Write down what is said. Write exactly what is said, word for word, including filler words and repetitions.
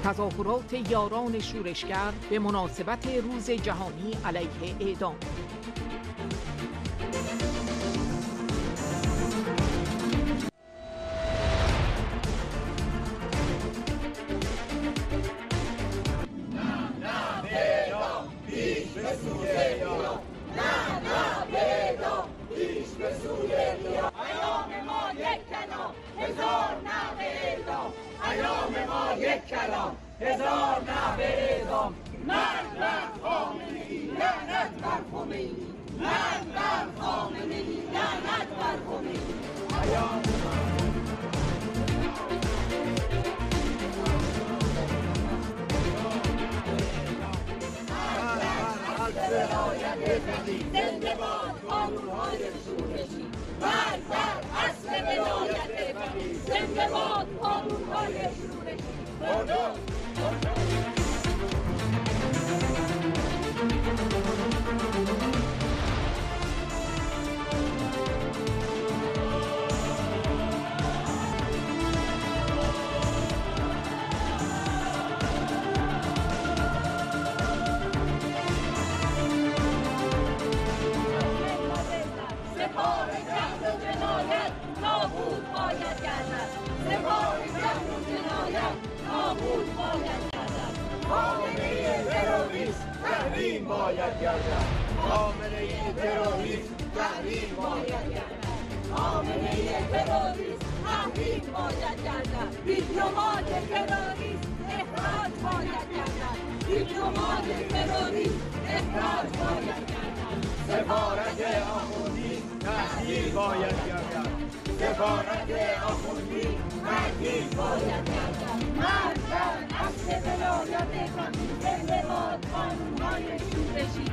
تظاهرات یاران شورشگر به مناسبت روز جهانی علیه اعدام. ایام ما یک کلام هزار نحوه اعدام. مرگ بر خامنه‌ای لعنت بر خمینی، مرگ بر خامنه‌ای لعنت بر خمینی. ایام زنده باد قانون‌های شورشی، مرگ بر اصل ولایت فقیه، زنده باد قانون‌های شورشی. سپاه جهل و جنایت نابود باید گردد، سپاه جهل و جنایت نابود باید گردد. خامنه‌ای تروریست تحریم باید گردد، خامنه‌ای تروریست تحریم باید گردد، خامنه‌ای تروریست تحریم باید گردد. دیپلمات تروریست اخراج باید گردد، دیپلمات تروریست اخراج باید گردد. سفارت آخوندی تحلیل باید گردد، سفارت آخوندی تحلیل باید گردد. مرگ بر اصل ولایت فقیه، زنده باد قانون‌های شورشی،